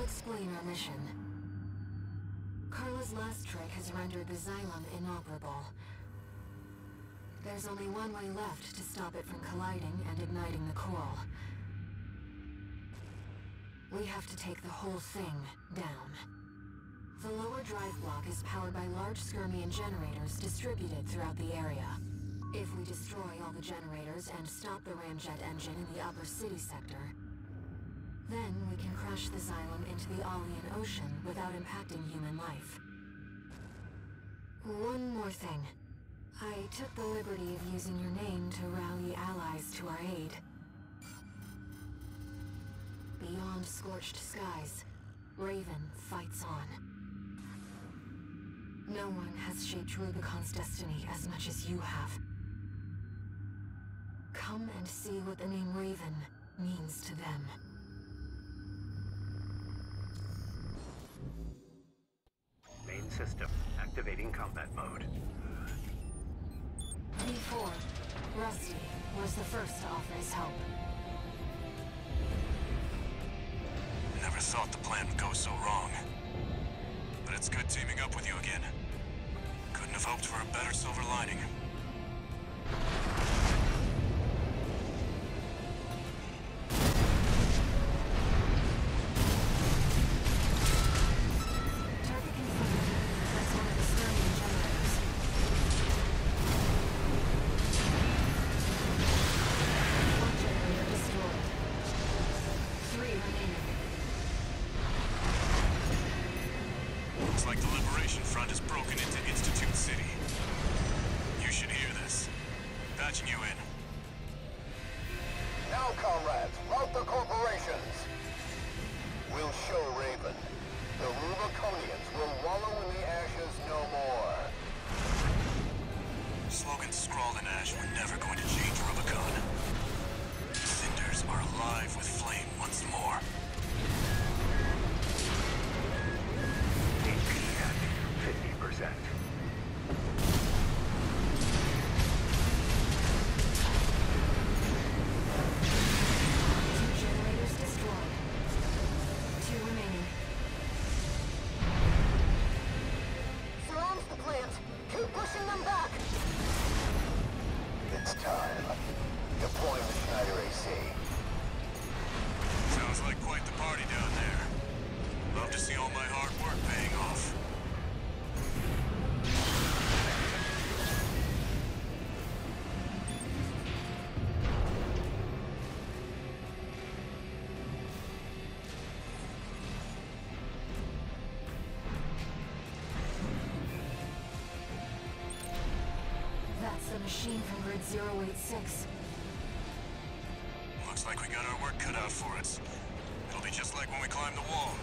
explain our mission. Carla's last trick has rendered the Xylem inoperable. There's only one way left to stop it from colliding and igniting the coral. We have to take the whole thing down. The lower drive block is powered by large Skirmian generators distributed throughout the area. If we destroy all the generators and stop the ramjet engine in the upper city sector, then we can crash the Xylem into the Alien Ocean without impacting human life. One more thing. I took the liberty of using your name to rally allies to our aid. Beyond scorched skies, Raven fights on. No one has shaped Rubicon's destiny as much as you have. Come and see what the name Raven means to them. Main system, activating combat mode. V4, Rusty, was the first to offer his help. Never thought the plan would go so wrong. But it's good teaming up with you again. Couldn't have hoped for a better silver lining. Target confirmed. That's one of the Skirmian generators. One generator destroyed. 3 remaining. Looks like the Liberation Front has broken into Institute City. You should hear this. Patching you in. Now, comrades, rout the corporations. We'll show Raven. The Rubiconians will wallow in the ashes no more. Slogans scrawled in ash were never going to change Rubicon. Cinders are alive with flame once more. HP at 50%. Two generators destroyed. 2 remaining. Surrounds the plant. Keep pushing them back. It's time. Deploying the Schneider AC. Sounds like quite the party down there. Love to see all my hard work paying off. That's the machine from Grid 086. Looks like we got our work cut out for us. It'll be just like when we climbed the wall.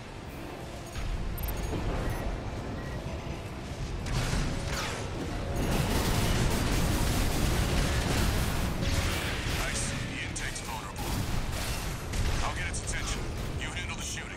Nice. The intake's vulnerable. I'll get its attention. You handle the shooting.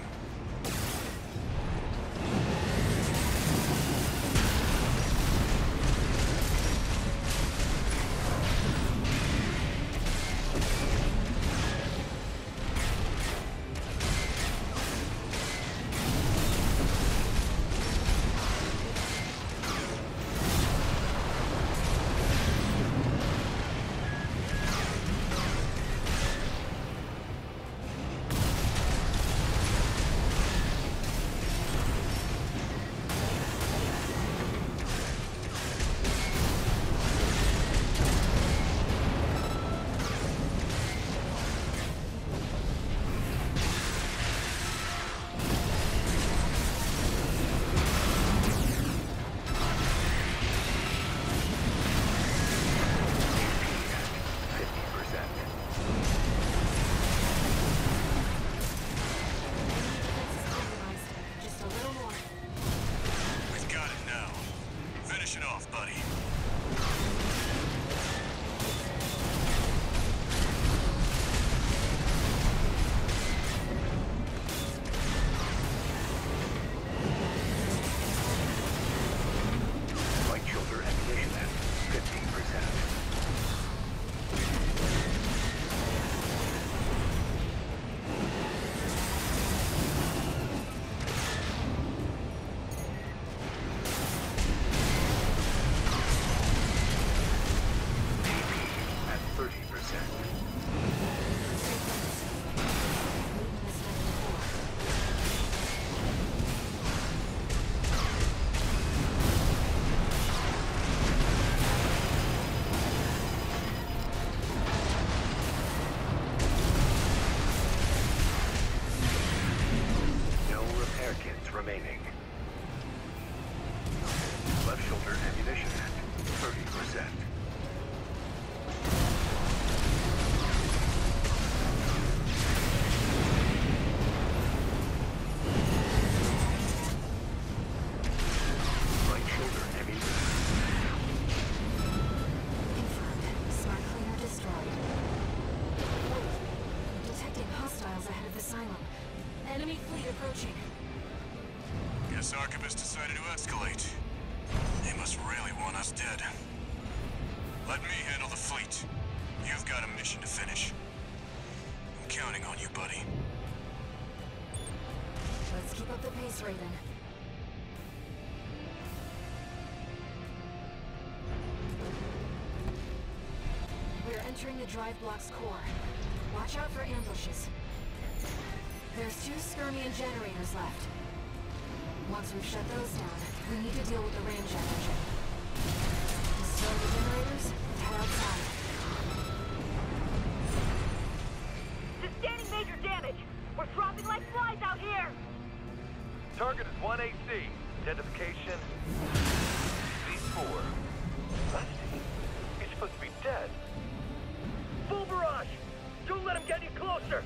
remaining. Left shoulder ammunition at 30%. Right shoulder ammunition. Confirmed. Smart cleaner destroyed. Wait. Detecting hostiles ahead of the silo. Enemy fleet approaching. Guess Archibus decided to escalate. They must really want us dead. Let me handle the fleet. You've got a mission to finish. I'm counting on you, buddy. Let's keep up the pace, Raven. We're entering the drive block's core. Watch out for ambushes. There's 2 Skirmian generators left. Once we've shut those down, we need to deal with the ramjet engine. Destroy the generators, head outside. Sustaining major damage! We're dropping like flies out here! Target is 1AC. Identification... V4. Rusty? He's supposed to be dead. Full barrage! Don't let him get any closer!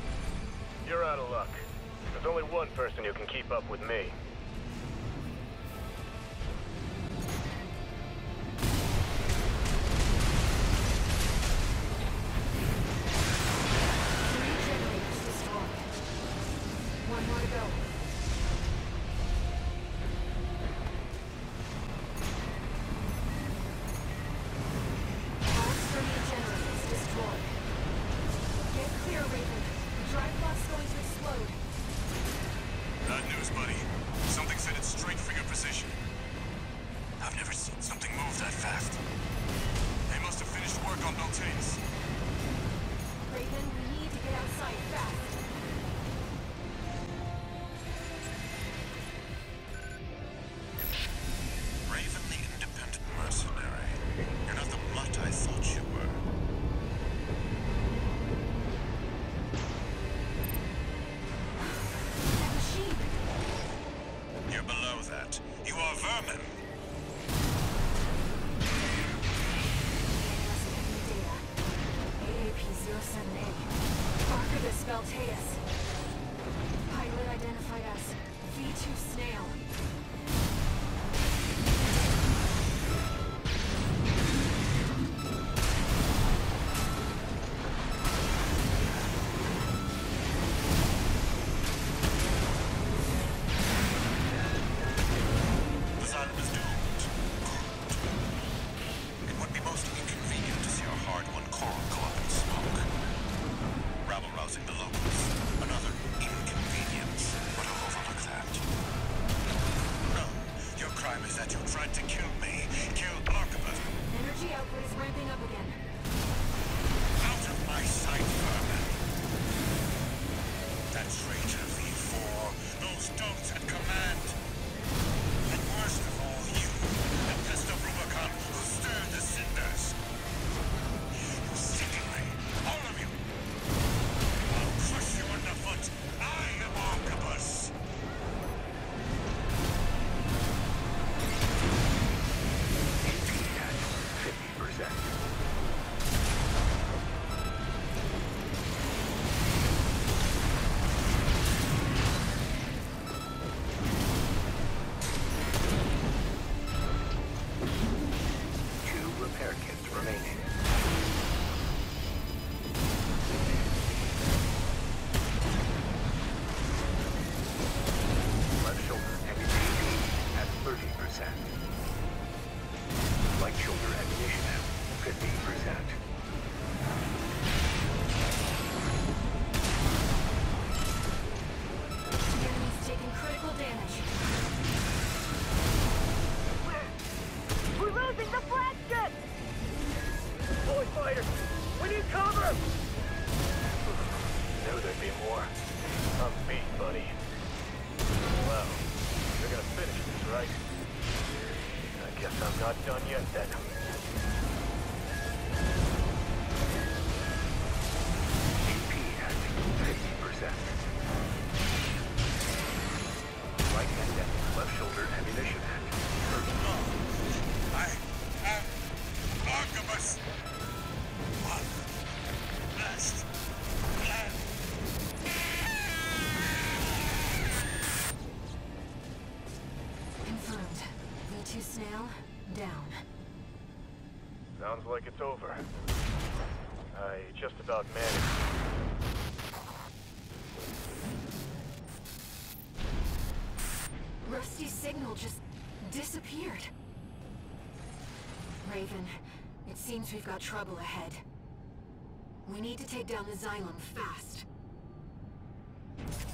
You're out of luck. There's only one person who can keep up with me. Crush Sounds like it's over. I just about managed. Rusty's signal just disappeared. Raven, it seems we've got trouble ahead. We need to take down the Xylem fast.